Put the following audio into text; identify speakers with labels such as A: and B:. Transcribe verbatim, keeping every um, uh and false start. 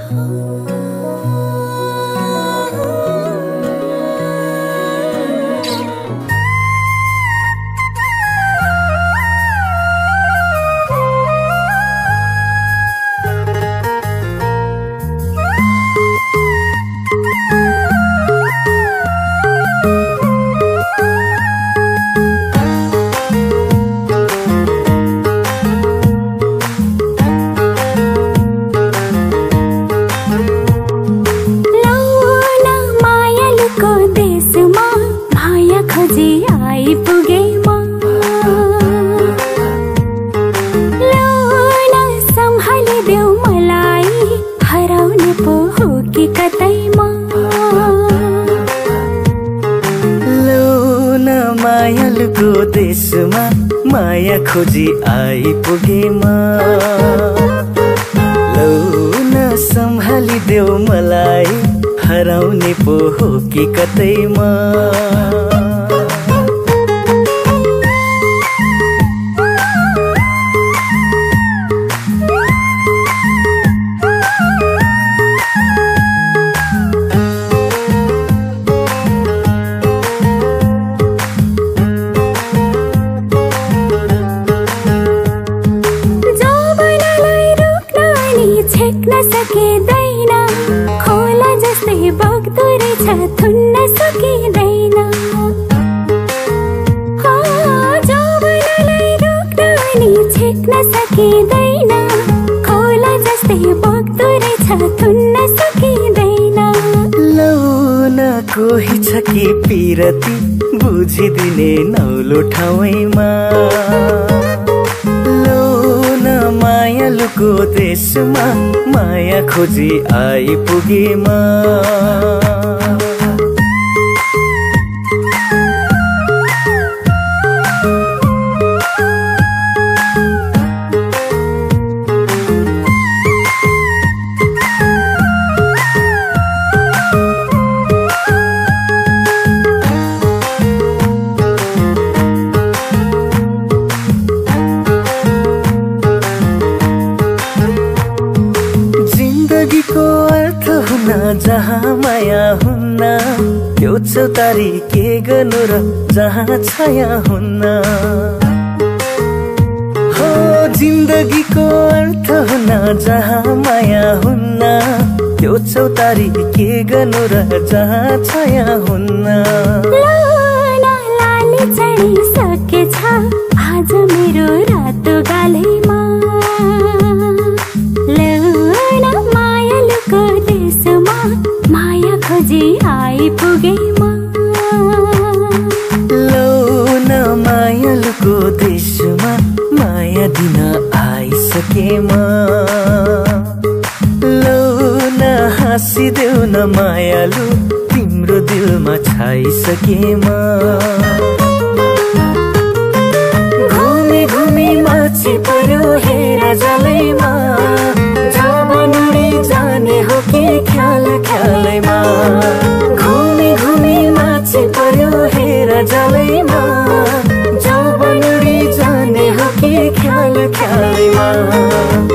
A: माया खोजी आइपुगे म लौ न सम्हालिदेऊ मलाई हराउने पो हो कि कतै म कोही छ कि पिरती बुझिदिने नौलो ठाउँमा लौ न मायालुको देशमा माया खोजी आइपुगे म जहाँ माया हुन्न त्यो चौतारी के गर्नु र जहाँ छाया हुन्न हो जिन्दगीको अर्थ हुन जहाँ माया हुन्न त्यो चौतारी के गर्नु र जहाँ छाया हुन्न
B: लाली चढिसकेछ आज मेरो रातो गालैमा मायालुको देशमा माया खोजी आइपुगे म
A: लौ न मायालुको देशमा माया दिन आइसके म लौ न हाँसिदेऊ न मायालु तिम्रो दिलमा छाइसके म घुमी घुमी माछी पर्यो हेर जलैमा जाने हो कि ख्याल ख्यालैमा घुमी घुमी माछी पर्यो हेर जलैमा जाऊ बनुडी जाने हो कि ख्याल ख्यालैमा